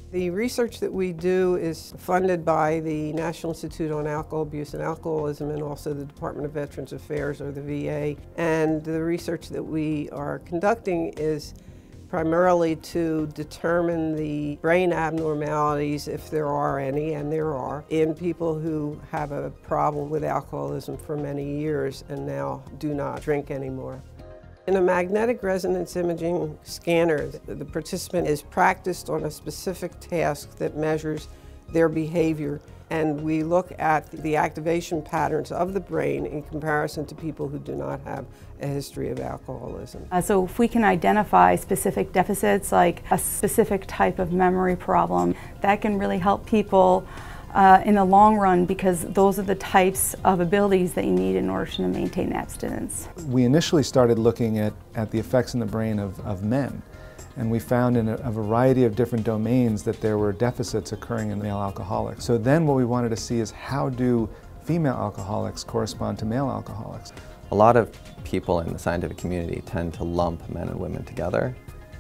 The research that we do is funded by the National Institute on Alcohol Abuse and Alcoholism and also the Department of Veterans Affairs, or the VA. And the research that we are conducting is primarily to determine the brain abnormalities, if there are any, and there are, in people who have a problem with alcoholism for many years and now do not drink anymore. In a magnetic resonance imaging scanner, the participant is practiced on a specific task that measures their behavior, and we look at the activation patterns of the brain in comparison to people who do not have a history of alcoholism. So if we can identify specific deficits, like a specific type of memory problem, that can really help people in the long run, because those are the types of abilities that you need in order to maintain abstinence. We initially started looking at the effects in the brain of men, and we found in a variety of different domains that there were deficits occurring in male alcoholics. So then what we wanted to see is, how do female alcoholics correspond to male alcoholics? A lot of people in the scientific community tend to lump men and women together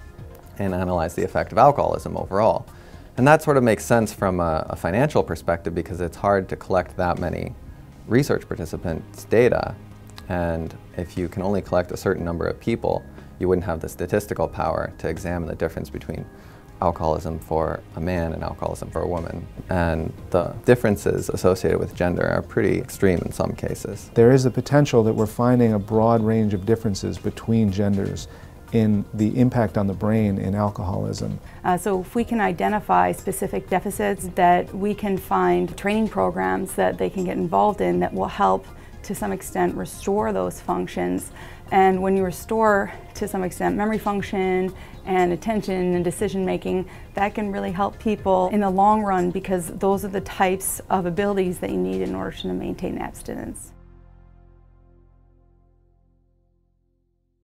and analyze the effect of alcoholism overall. And that sort of makes sense from a financial perspective, because it's hard to collect that many research participants' data. And if you can only collect a certain number of people, you wouldn't have the statistical power to examine the difference between alcoholism for a man and alcoholism for a woman. And the differences associated with gender are pretty extreme in some cases. There is the potential that we're finding a broad range of differences between genders in the impact on the brain in alcoholism. So if we can identify specific deficits, that we can find training programs that they can get involved in that will help to some extent restore those functions. And when you restore to some extent memory function and attention and decision making, that can really help people in the long run, because those are the types of abilities that you need in order to maintain abstinence.